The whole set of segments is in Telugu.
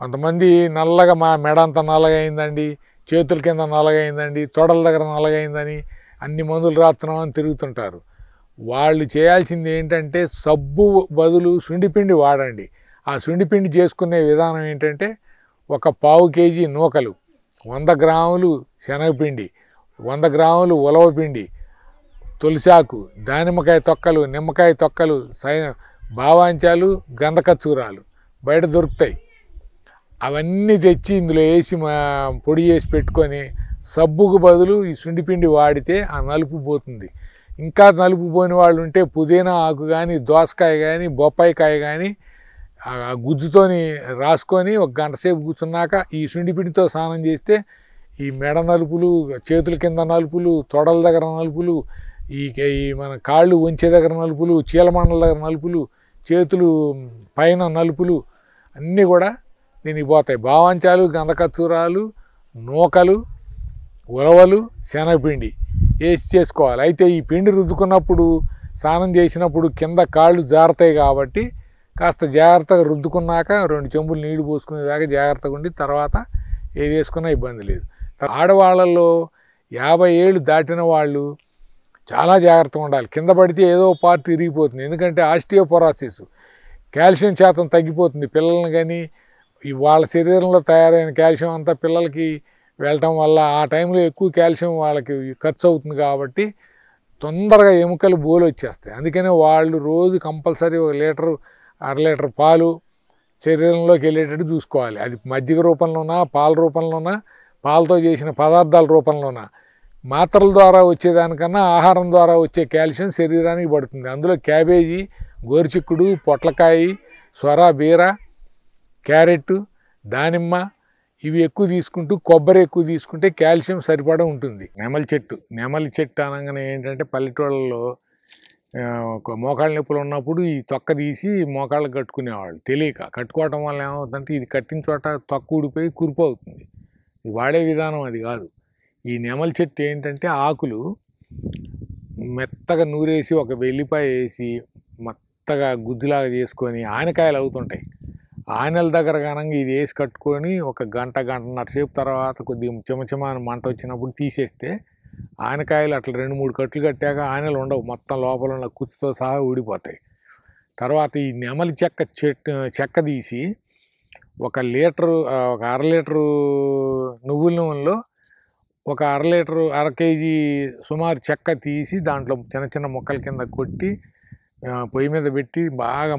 కొంతమంది నల్లగా మా మెడ అంతా నల్లగా అయిందండి, చేతుల కింద నల్లగా అయిందండి, తొడల దగ్గర నల్లగా అయిందని అన్ని మందులు రాస్తున్నామని తిరుగుతుంటారు. వాళ్ళు చేయాల్సింది ఏంటంటే సబ్బు బదులు సుండిపిండి వాడండి. ఆ సుండిపిండి చేసుకునే విధానం ఏంటంటే ఒక 1/4 కేజీ నూకలు, 100 గ్రాములు శనగపిండి, 100 గ్రాములు ఉలవపిండి, తులసాకు, దానిమ్మకాయ తొక్కలు, నిమ్మకాయ తొక్కలు, బావాంచాలు, గంధకచ్చూరాలు బయట దొరుకుతాయి. అవన్నీ తెచ్చి ఇందులో వేసి పొడి చేసి పెట్టుకొని సబ్బుకు బదులు ఈ సుండిపిండి వాడితే ఆ నలుపు పోతుంది. ఇంకా నలుపు పోని వాళ్ళు ఉంటే పుదీనా ఆకు కానీ, దోసకాయ కానీ, బొప్పాయికాయ కానీ ఆ గుజ్జుతోని రాసుకొని 1 గంట సేపు కూర్చున్నాక ఈ సుండిపిండితో స్నానం చేస్తే ఈ మెడ నలుపులు, చేతుల కింద నలుపులు, తొడల దగ్గర నలుపులు, ఈ మన కాళ్ళు వంచే దగ్గర నలుపులు, చీలమండల దగ్గర నలుపులు, చేతులు పైన నలుపులు అన్నీ కూడా దీనికి పోతాయి. బావాంచాలు, గంధకచ్చూరాలు, నూకలు, ఉలవలు, శనగపిండి వేసి చేసుకోవాలి. అయితే ఈ పిండి రుద్దుకున్నప్పుడు స్నానం చేసినప్పుడు కింద కాళ్ళు జారుతాయి కాబట్టి కాస్త జాగ్రత్తగా రుద్దుకున్నాక 2 చెంబులు నీళ్లు పోసుకునేదాకా జాగ్రత్తగా ఉండి తర్వాత ఏది వేసుకున్నా ఇబ్బంది లేదు. ఆడవాళ్ళల్లో 50 ఏళ్ళు దాటిన వాళ్ళు చాలా జాగ్రత్తగా ఉండాలి. కింద పడితే ఏదో పార్ట్ ఇరిగిపోతుంది. ఎందుకంటే ఆస్టియోపోరోసిస్, కాల్షియం శాతం తగ్గిపోతుంది. పిల్లల్ని కానీ వాళ్ళ శరీరంలో తయారైన కాల్షియం అంతా పిల్లలకి వెళ్ళటం వల్ల ఆ టైంలో ఎక్కువ కాల్షియం వాళ్ళకి ఖర్చు అవుతుంది కాబట్టి తొందరగా ఎముకలు బోలు వచ్చేస్తాయి. అందుకనే వాళ్ళు రోజు కంపల్సరీ 1 లీటరు 1/2 లీటర్ పాలు శరీరంలోకి వెళ్ళేటట్టు చూసుకోవాలి. అది మజ్జిగ రూపంలోనా, పాల రూపంలోనా, పాలతో చేసిన పదార్థాల రూపంలోనా. మాత్రల ద్వారా వచ్చేదానికన్నా ఆహారం ద్వారా వచ్చే కాల్షియం శరీరానికి పడుతుంది. అందులో క్యాబేజీ, గోరుచిక్కుడు, పొట్లకాయ, సొర, బీర, క్యారెట్, దానిమ్మ ఇవి ఎక్కువ తీసుకుంటూ కొబ్బరి ఎక్కువ తీసుకుంటే కాల్షియం సరిపడా ఉంటుంది. నెమలి చెట్టు అనగానే ఏంటంటే పల్లెటూళ్ళలో మోకాళ్ళ నొప్పులు ఉన్నప్పుడు ఈ తొక్క తీసి మోకాళ్ళకు కట్టుకునేవాళ్ళు. తెలియక కట్టుకోవటం వల్ల ఏమవుతుందంటే ఇది కట్టిన చోట తొక్క ఊడిపోయి కురుపు అవుతుంది. ఇది వాడే విధానం అది కాదు. ఈ నెమలి చెట్టు ఏంటంటే ఆకులు మెత్తగా నూరేసి ఒక వెల్లిపాయ వేసి మెత్తగా గుజ్జులాగా చేసుకొని ఆనకాయలు అవుతుంటాయి. ఆనెల దగ్గర కనుక ఇది వేసి కట్టుకొని 1 గంట, గంటన్నర సేపు తర్వాత కొద్దిగా చెమచెమాని మంట వచ్చినప్పుడు తీసేస్తే ఆనకాయలు అట్లా 2-3 కట్లు కట్టాక ఆనెలు ఉండవు, మొత్తం లోపల ఉన్న కుచ్చుతో సహా ఊడిపోతాయి. తర్వాత ఈ నెమలి చెక్క తీసి 1 లీటరు 1/2 లీటరు నువ్వుల నూనెలో 1/2 లీటరు 1/2 కేజీ సుమారు చెక్క తీసి దాంట్లో చిన్న చిన్న ముక్కల కింద కొట్టి పొయ్యి మీద పెట్టి బాగా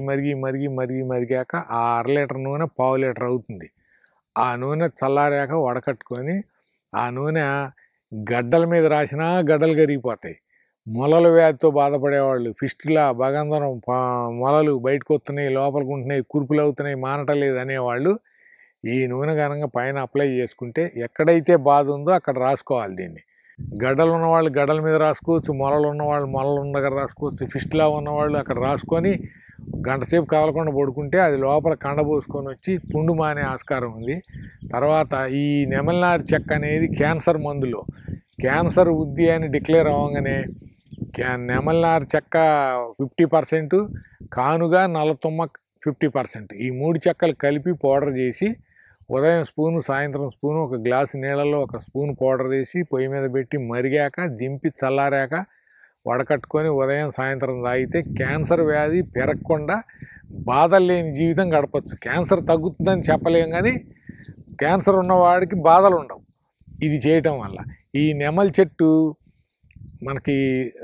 మరిగాక ఆ 1/2 లీటర్ నూనె 1/4 లీటర్ అవుతుంది. ఆ నూనె చల్లారాక వడకట్టుకొని ఆ నూనె గడ్డల మీద రాసినా గడ్డలు కరిగిపోతాయి. మొలల వ్యాధితో బాధపడేవాళ్ళు, ఫిస్టులా, భగంధరం, మొలలు బయటకు వస్తున్నాయి, లోపలికి ఉంటున్నాయి, కురుపులు అవుతున్నాయి, మానటలేదు అనేవాళ్ళు ఈ నూనె కనుక పైన అప్లై చేసుకుంటే ఎక్కడైతే బాధ ఉందో అక్కడ రాసుకోవాలి. దీన్ని గడ్డలు ఉన్నవాళ్ళు గడ్డల మీద రాసుకోవచ్చు, మొలలు ఉన్నవాళ్ళు మొలలు ఉన్న దగ్గర రాసుకోవచ్చు, ఫిస్టులా ఉన్నవాళ్ళు అక్కడ రాసుకొని 1 గంట సేపు కదలకుండా పడుకుంటే అది లోపల కండబోసుకొని వచ్చి పుండు మానే ఆస్కారం ఉంది. తర్వాత ఈ నెమలినారు చెక్క అనేది క్యాన్సర్ మందులో క్యాన్సర్ ఉద్ది అని డిక్లేర్ అవ్వగానే నెమలినారు చెక్క 50%, కానుగా, నల్లతుమ్మ 50%, ఈ 3 చెక్కలు కలిపి పౌడర్ చేసి ఉదయం స్పూను, సాయంత్రం స్పూను, 1 గ్లాసు నీళ్ళలో 1 స్పూన్ పౌడర్ వేసి పొయ్యి మీద పెట్టి మరిగాక దింపి చల్లారాక వడకట్టుకొని ఉదయం సాయంత్రం తాగితే క్యాన్సర్ వ్యాధి పెరగకుండా బాధలు లేని జీవితం గడపచ్చు. క్యాన్సర్ తగ్గుతుందని చెప్పలేం కానీ క్యాన్సర్ ఉన్నవాడికి బాధలు ఉండవు ఇది చేయటం వల్ల. ఈ నెమలి చెట్టు మనకి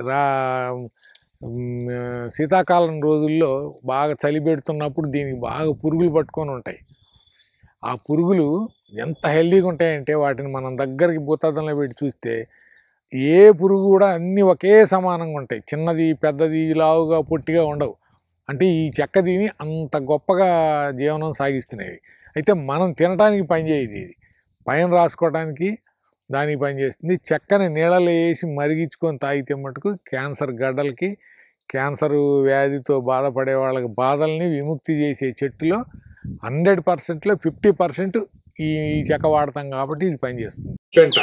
శీతాకాలం రోజుల్లో బాగా చలి పెడుతున్నప్పుడు దీనికి బాగా పురుగులు పట్టుకొని ఉంటాయి. ఆ పురుగులు ఎంత హెల్దీగా ఉంటాయంటే వాటిని మనం దగ్గరికి భూతద్దంలో పెట్టి చూస్తే ఏ పురుగు కూడా అన్నీ ఒకే సమానంగా ఉంటాయి. చిన్నది, పెద్దది, లావుగా, పొట్టిగా ఉండవు. అంటే ఈ చెక్క దీని అంత గొప్పగా జీవనం సాగిస్తున్నాయి. అయితే మనం తినడానికి పనిచేయదు, ఇది పైన రాసుకోవడానికి దానికి పనిచేస్తుంది. చెక్కని నీళ్ళలో వేసి మరిగించుకొని తాగితే మటుకు క్యాన్సర్ గడ్డలకి, క్యాన్సర్ వ్యాధితో బాధపడే వాళ్ళకి బాధల్ని విముక్తి చేసే చెట్టులో 100%లో 50% ఈ చెక్క వాడతాం కాబట్టి ఇది పనిచేస్తుంది.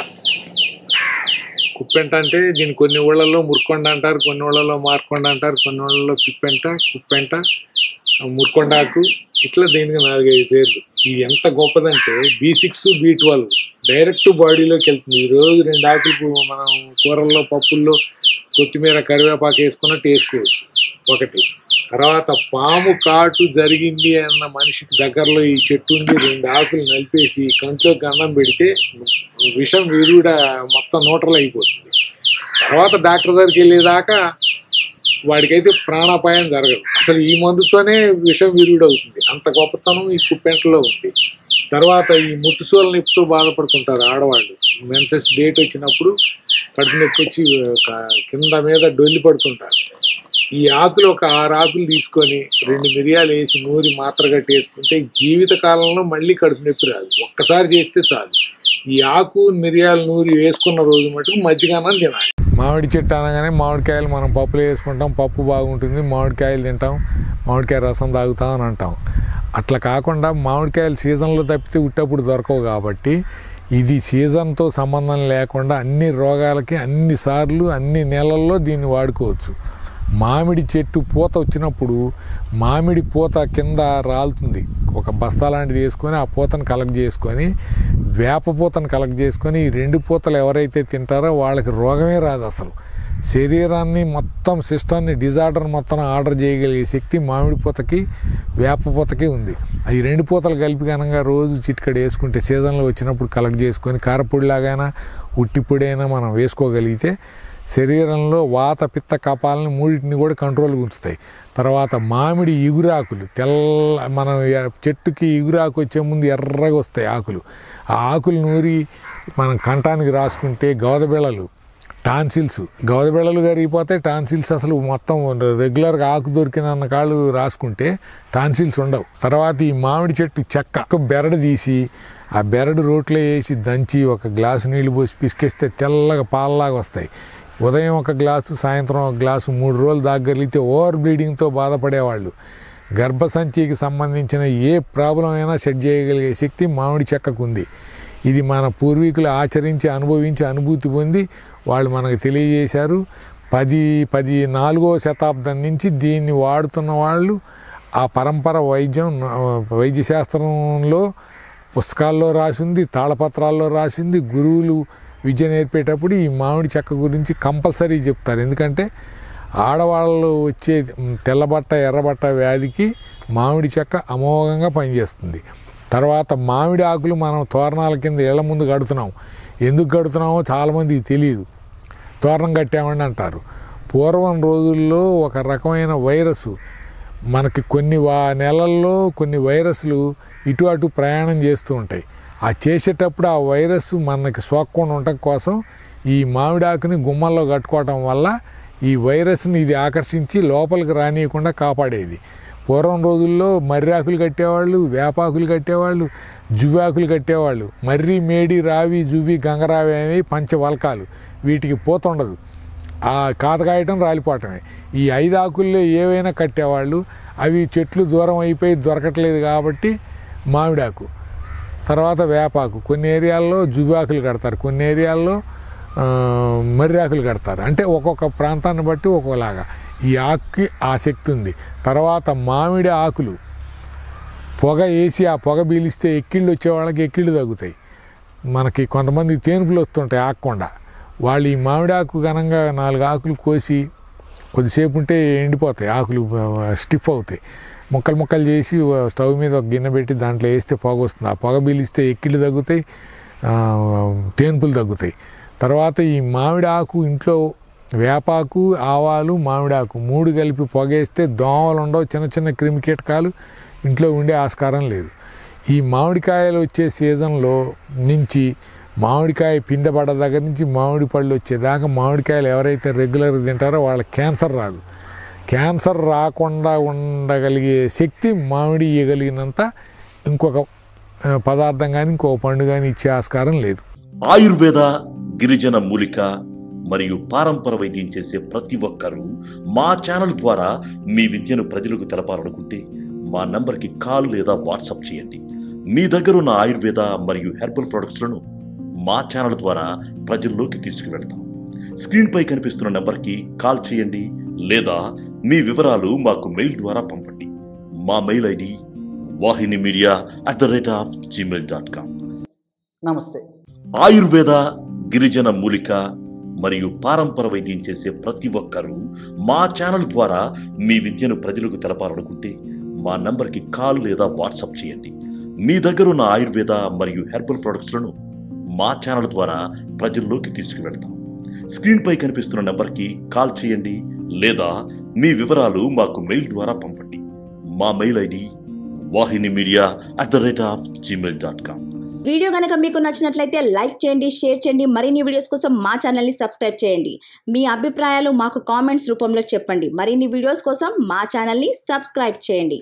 కుప్పెంట అంటే దీన్ని కొన్ని ఊళ్ళల్లో మురుకొండ అంటారు, కొన్ని ఊళ్ళల్లో మార్కొండ అంటారు, కొన్ని ఊళ్ళల్లో కుప్పెంట, మురుకొండాకు, ఇట్లా దేనికి 4-5 పేర్లు. ఇది ఎంత గొప్పదంటే B6 B12 డైరెక్ట్ బాడీలోకి వెళ్తుంది. ఈ రోజు 2 ఆకులు మనం కూరల్లో పప్పుల్లో కొత్తిమీర కరివేపాకు వేసుకున్నట్టు వేసుకోవచ్చు ఒకటి. తర్వాత పాము కాటు జరిగింది అన్న మనిషికి దగ్గరలో ఈ చెట్టు ఉండి 2 ఆకులు నలిపేసి కంట్లోకి అన్నం పెడితే విషం విరుగుడ మొత్తం న్యూట్రల్ అయిపోతుంది. తర్వాత డాక్టర్ దగ్గరికి వెళ్ళేదాకా వాడికైతే ప్రాణాపాయం జరగదు. అసలు ఈ మందుతోనే విషం విరుగుడవుతుంది. అంత గొప్పతనం ఈ కుప్పెంటలో ఉంది. తర్వాత ఈ ముట్టుసోల నొప్పితో బాధపడుతుంటారు ఆడవాళ్ళు. మెన్సెస్ డేట్ వచ్చినప్పుడు కడుపు నొప్పి వచ్చి కింద మీద డొల్లి పడుతుంటారు. ఈ ఆకులు ఒక 6 ఆకులు తీసుకొని 2 మిరియాలు వేసి నూరి మాత్ర కట్టి వేసుకుంటే జీవిత కాలంలో మళ్ళీ కడుపు నొప్పి రాదు. ఒక్కసారి చేస్తే చాలు. ఈ ఆకు మిరియాలు నూరి వేసుకున్న రోజు మటుకు మజ్జిగన్నం తినాలి. మామిడి చెట్టు అనగానే మామిడికాయలు మనం పప్పులో వేసుకుంటాం, పప్పు బాగుంటుంది, మామిడికాయలు తింటాం, మామిడికాయ రసం తాగుతాం అని అంటాం. అట్లా కాకుండా మామిడికాయలు సీజన్లో తప్పితే ఉట్టప్పుడు దొరకవు కాబట్టి ఇది సీజన్తో సంబంధం లేకుండా అన్ని రోగాలకి అన్నిసార్లు అన్ని నెలల్లో దీన్ని వాడుకోవచ్చు. మామిడి చెట్టు పూత వచ్చినప్పుడు మామిడి పూత కింద రాలుతుంది. ఒక బస్తా లాంటిది వేసుకొని ఆ పూతను కలెక్ట్ చేసుకొని వేప పూతను కలెక్ట్ చేసుకొని ఈ 2 పూతలు ఎవరైతే తింటారో వాళ్ళకి రోగమే రాదు. అసలు శరీరాన్ని మొత్తం సిస్టాన్ని డిజార్డర్ మొత్తం ఆర్డర్ చేయగలిగే శక్తి మామిడి పూతకి వేప పూతకి ఉంది. ఈ 2 పూతలు కలిపి కనుక రోజు చిటికడి వేసుకుంటే సీజన్లో వచ్చినప్పుడు కలెక్ట్ చేసుకొని కారపొడిలాగైనా ఉట్టిపొడి అయినా మనం వేసుకోగలిగితే శరీరంలో వాత పిత్త కపాలని మూడింటిని కూడా కంట్రోల్గా ఉంచుతాయి. తర్వాత మామిడి ఇగురాకులు మన చెట్టుకి ఇగురాకు వచ్చే ముందు ఎర్రగా వస్తాయి ఆకులు. ఆ ఆకులు నూరి మనం కంఠానికి రాసుకుంటే గవదబిళ్ళలు టాన్సిల్స్ గవదబిళ్ళలు కరిగిపోతే టాన్సిల్స్ అసలు మొత్తం రెగ్యులర్గా ఆకు దొరికినన్న కాళ్ళు రాసుకుంటే టాన్సిల్స్ ఉండవు. తర్వాత ఈ మామిడి చెట్టు చెక్క బెరడు తీసి ఆ బెరడు రోట్లో వేసి దంచి ఒక గ్లాసు నీళ్లు పోసి పిసికేస్తే తెల్లగా పాలలాగా వస్తాయి. ఉదయం ఒక గ్లాసు సాయంత్రం ఒక గ్లాసు 3 రోజులు దాగలిగితే ఓవర్ బ్లీడింగ్తో బాధపడేవాళ్ళు గర్భసంచికి సంబంధించిన ఏ ప్రాబ్లం అయినా సెట్ చేయగలిగే శక్తి మామిడి చెక్కకు ఉంది. ఇది మన పూర్వీకులు ఆచరించి అనుభవించి అనుభూతి పొంది వాళ్ళు మనకు తెలియజేశారు. 14వ శతాబ్దం నుంచి దీన్ని వాడుతున్న వాళ్ళు ఆ పరంపర వైద్యశాస్త్రంలో పుస్తకాల్లో రాసింది, తాళపత్రాల్లో రాసింది. గురువులు విద్య నేర్పేటప్పుడు ఈ మామిడి చెక్క గురించి కంపల్సరీ చెప్తారు. ఎందుకంటే ఆడవాళ్ళు వచ్చే తెల్లబట్ట ఎర్రబట్ట వ్యాధికి మామిడి చెక్క అమోఘంగా పనిచేస్తుంది. తర్వాత మామిడి ఆకులు మనం తోరణాల కింద ఇళ్ల ముందు కడుతున్నాం. ఎందుకు కడుతున్నామో చాలామందికి తెలియదు. తోరణం కట్టామని అంటారు. పూర్వం రోజుల్లో ఒక రకమైన వైరస్ మనకి కొన్ని నెలల్లో కొన్ని వైరస్లు ఇటు అటు ప్రయాణం చేస్తూ ఉంటాయి. ఆ చేసేటప్పుడు ఆ వైరస్ మనకి సోకకుండా ఉండటం కోసం ఈ మామిడాకుని గుమ్మల్లో కట్టుకోవటం వల్ల ఈ వైరస్ని ఇది ఆకర్షించి లోపలికి రానియకుండా కాపాడేది. పూర్వం రోజుల్లో మర్రి ఆకులు కట్టేవాళ్ళు, వేపాకులు కట్టేవాళ్ళు, జువ్వాకులు కట్టేవాళ్ళు. మర్రి, మేడి, రావి, జువ్వి, గంగరావి అనేవి పంచవల్కాలు. వీటికి పూత ఉండదు. ఆ కాతకాయటం రాలిపోవటమే. ఈ 5 ఆకుల్లో ఏవైనా కట్టేవాళ్ళు. అవి చెట్లు దూరం అయిపోయి దొరకట్లేదు కాబట్టి మామిడాకు. తర్వాత వేపాకు. కొన్ని ఏరియాల్లో జువ్వాకులు కడతారు, కొన్ని ఏరియాల్లో మర్రి ఆకులు కడతారు. అంటే ఒక్కొక్క ప్రాంతాన్ని బట్టి ఒక్కోలాగా ఈ ఆకుకి ఆ శక్తి ఉంది. తర్వాత మామిడి ఆకులు పొగ వేసి ఆ పొగ పీలిస్తే ఎక్కిళ్ళు వచ్చే వాళ్ళకి ఎక్కిళ్ళు తగ్గుతాయి. మనకి కొంతమంది తేనుపులు వస్తుంటాయి ఆకుండా. వాళ్ళు ఈ మామిడాకు ఘనంగా 4 ఆకులు కోసి కొద్దిసేపు ఉంటే ఎండిపోతాయి, ఆకులు స్టిఫ్ అవుతాయి. ముక్కలు చేసి స్టవ్ మీద ఒక గిన్నె పెట్టి దాంట్లో వేస్తే పొగ వస్తుంది. ఆ పొగ పీలిస్తే ఎక్కిళ్ళు తగ్గుతాయి, తేనుపులు తగ్గుతాయి. తర్వాత ఈ మామిడి ఆకు ఇంట్లో వేపాకు, ఆవాలు, మామిడాకు 3 కలిపి పొగేస్తే దోమలు ఉండవు, చిన్న చిన్న క్రిమికీటకాలు ఇంట్లో ఉండే ఆస్కారం లేదు. ఈ మామిడికాయలు వచ్చే సీజన్లో నుంచి మామిడికాయ పిందె పడ్డ దగ్గర నుంచి మామిడి పళ్ళు వచ్చేదాకా మామిడికాయలు ఎవరైతే రెగ్యులర్గా తింటారో వాళ్ళకి క్యాన్సర్ రాదు. క్యాన్సర్ రాకుండా ఉండగలిగే శక్తి మామిడి ఇవ్వగలిగినంత ఇంకొక పదార్థం కానీ ఇంకొక పండు కానీ ఇచ్చే ఆస్కారం లేదు. ఆయుర్వేద, గిరిజన మూలిక మరియు పారంపర వైద్యం చేసే ప్రతి ఒక్కరూ మా ఛానల్ ద్వారా మీ విద్యను ప్రజలకు తెలపాలనుకుంటే మా నంబర్కి కాల్ లేదా వాట్సాప్ చేయండి. మీ దగ్గర ఉన్న ఆయుర్వేద మరియు హెర్బల్ ప్రొడక్ట్స్లను మా ఛానల్ ద్వారా ప్రజల్లోకి తీసుకువెళ్తాం. స్క్రీన్పై కనిపిస్తున్న నెంబర్కి కాల్ చేయండి లేదా మీ వివరాలు మాకు మెయిల్ ద్వారా పంపండి. మా మెయిల్ ఐడి వాహిని మీడియా @gmail.com. నమస్తే. ఆయుర్వేద, గిరిజన మూలిక మరియు పారంపర వైద్యం చేసే ప్రతి ఒక్కరూ మా ఛానల్ ద్వారా మీ విద్యను ప్రజలకు తెలపాలనుకుంటే మా నంబర్కి కాల్ లేదా వాట్సాప్ చేయండి. మీ దగ్గర ఉన్న ఆయుర్వేద మరియు హెర్బల్ ప్రొడక్ట్స్లను మా ఛానల్ ద్వారా ప్రజల్లోకి తీసుకువెళ్తాం. స్క్రీన్పై కనిపిస్తున్న నెంబర్కి కాల్ చేయండి లేదా మీ వివరాలు మాకు మెయిల్ ద్వారా పంపండి. మా మెయిల్ ఐడి vahinimedia@gmail.com. వీడియో కనుక మీకు నచ్చినట్లయితే లైక్ చేయండి, షేర్ చేయండి. మరిన్ని వీడియోస్ కోసం మా ఛానల్ని సబ్స్క్రైబ్ చేయండి. మీ అభిప్రాయాలు మాకు కామెంట్స్ రూపంలో చెప్పండి. మరిన్ని వీడియోస్ కోసం మా ఛానల్ని సబ్స్క్రైబ్ చేయండి.